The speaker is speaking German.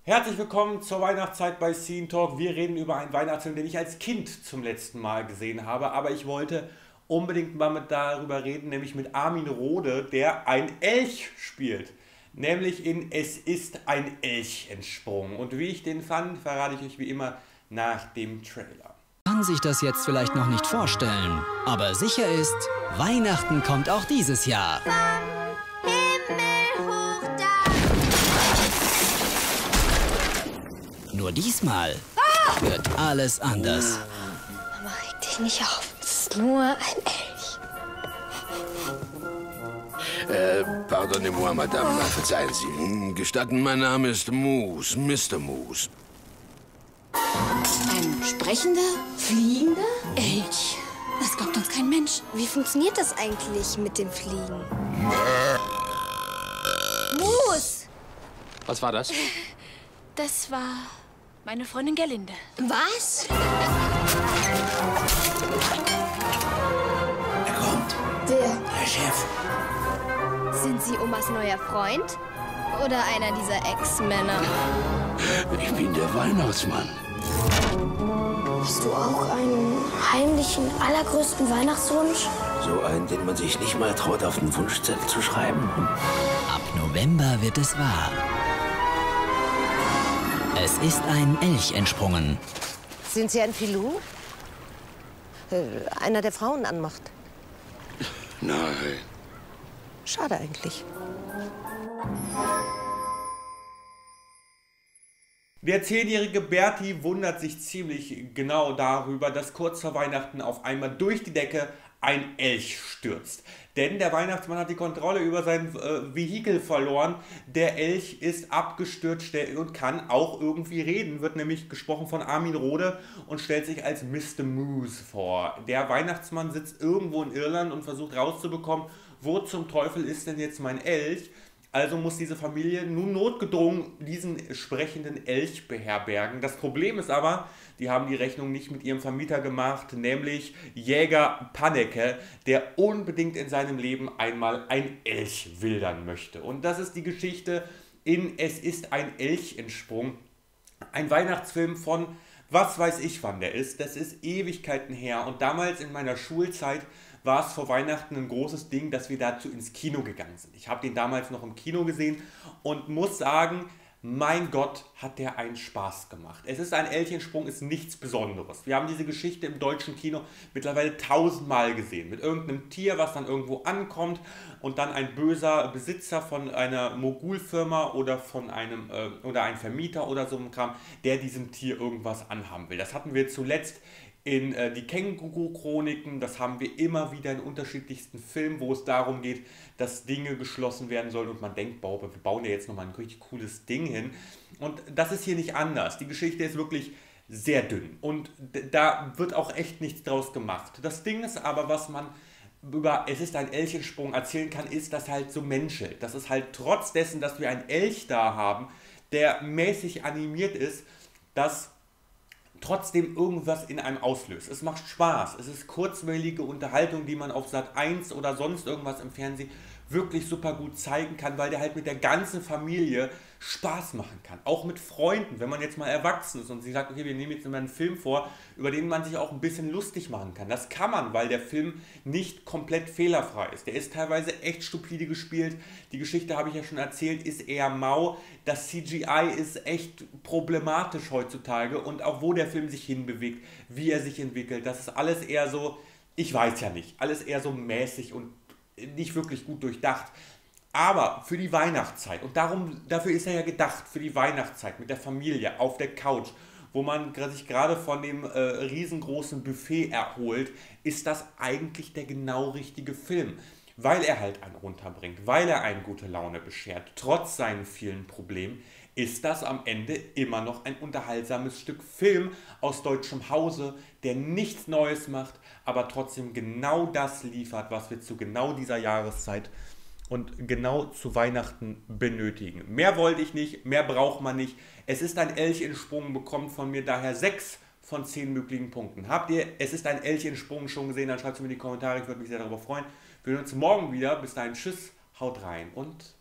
Herzlich willkommen zur Weihnachtszeit bei Scene Talk. Wir reden über einen Weihnachtsfilm, den ich als Kind zum letzten Mal gesehen habe, aber ich wollte unbedingt mal darüber reden, nämlich mit Armin Rohde, der ein Elch spielt. Nämlich in Es ist ein Elch entsprungen. Und wie ich den fand, verrate ich euch wie immer nach dem Trailer. Kann sich das jetzt vielleicht noch nicht vorstellen, aber sicher ist, Weihnachten kommt auch dieses Jahr. Himmel hoch da! Nur diesmal wird alles anders. Mama, reg dich nicht auf. Es ist nur ein Elch. Pardonnez-moi, Madame, verzeihen Sie. Gestatten, mein Name ist Moose, Mr. Moose. Ein sprechender, fliegender Elch. Das glaubt uns kein Mensch. Wie funktioniert das eigentlich mit dem Fliegen? Moose! Was war das? Das war meine Freundin Gerlinde. Was? Er kommt, Wer? der Chef. Sind Sie Omas neuer Freund? Oder einer dieser Ex-Männer? Ich bin der Weihnachtsmann. Hast du auch einen heimlichen, allergrößten Weihnachtswunsch? So einen, den man sich nicht mal traut, auf den Wunschzettel zu schreiben. Ab November wird es wahr. Es ist ein Elch entsprungen. Sind Sie ein Filou? Einer, der Frauen anmacht. Nein. Schade eigentlich. Der 10-jährige Berti wundert sich ziemlich genau darüber, dass kurz vor Weihnachten auf einmal durch die Decke ein Elch stürzt. Denn der Weihnachtsmann hat die Kontrolle über sein Vehikel verloren. Der Elch ist abgestürzt und kann auch irgendwie reden. Wird nämlich gesprochen von Armin Rohde und stellt sich als Mr. Moose vor. Der Weihnachtsmann sitzt irgendwo in Irland und versucht rauszubekommen, wo zum Teufel ist denn jetzt mein Elch? Also muss diese Familie nun notgedrungen diesen sprechenden Elch beherbergen. Das Problem ist aber, die haben die Rechnung nicht mit ihrem Vermieter gemacht, nämlich Jäger Panneke, der unbedingt in seinem Leben einmal ein Elch wildern möchte. Und das ist die Geschichte in Es ist ein Elch entsprungen. Ein Weihnachtsfilm von, was weiß ich wann der ist, das ist Ewigkeiten her. Und damals in meiner Schulzeit war es vor Weihnachten ein großes Ding, dass wir dazu ins Kino gegangen sind. Ich habe den damals noch im Kino gesehen und muss sagen, mein Gott, hat der einen Spaß gemacht. Es ist ein Elchensprung, ist nichts Besonderes. Wir haben diese Geschichte im deutschen Kino mittlerweile 1000-mal gesehen. Mit irgendeinem Tier, was dann irgendwo ankommt und dann ein böser Besitzer von einer Mogulfirma oder von einem oder ein Vermieter oder so einem Kram, der diesem Tier irgendwas anhaben will. Das hatten wir zuletzt in die Känguru-Chroniken, das haben wir immer wieder in unterschiedlichsten Filmen, wo es darum geht, dass Dinge geschlossen werden sollen und man denkt, wir bauen ja jetzt nochmal ein richtig cooles Ding hin. Und das ist hier nicht anders. Die Geschichte ist wirklich sehr dünn und da wird auch echt nichts draus gemacht. Das Ding ist aber, was man über Es ist ein Elchensprung erzählen kann, ist, dass halt so menschelt. Das ist halt trotz dessen, dass wir einen Elch da haben, der mäßig animiert ist, dass trotzdem irgendwas in einem auslöst. Es macht Spaß. Es ist kurzweilige Unterhaltung, die man auf Sat.1 oder sonst irgendwas im Fernsehen wirklich super gut zeigen kann, weil der halt mit der ganzen Familie Spaß machen kann. Auch mit Freunden, wenn man jetzt mal erwachsen ist und sie sagt, okay, wir nehmen jetzt mal einen Film vor, über den man sich auch ein bisschen lustig machen kann. Das kann man, weil der Film nicht komplett fehlerfrei ist. Der ist teilweise echt stupide gespielt. Die Geschichte, habe ich ja schon erzählt, ist eher mau. Das CGI ist echt problematisch heutzutage und auch wo der Film sich hinbewegt, wie er sich entwickelt, das ist alles eher so, ich weiß ja nicht, alles eher so mäßig und nicht wirklich gut durchdacht. Aber für die Weihnachtszeit, und dafür ist er ja gedacht, für die Weihnachtszeit mit der Familie auf der Couch, wo man sich gerade von dem riesengroßen Buffet erholt, ist das eigentlich der genau richtige Film. Weil er halt einen runterbringt, weil er einen gute Laune beschert, trotz seinen vielen Problemen, ist das am Ende immer noch ein unterhaltsames Stück Film aus deutschem Hause, der nichts Neues macht, aber trotzdem genau das liefert, was wir zu genau dieser Jahreszeit und genau zu Weihnachten benötigen. Mehr wollte ich nicht, mehr braucht man nicht. Es ist ein Elch entsprungen, bekommt von mir daher 6 von 10 möglichen Punkten. Habt ihr Es ist ein Elch entsprungen schon gesehen, dann schreibt es mir in die Kommentare, ich würde mich sehr darüber freuen. Wir sehen uns morgen wieder. Bis dahin, tschüss, haut rein und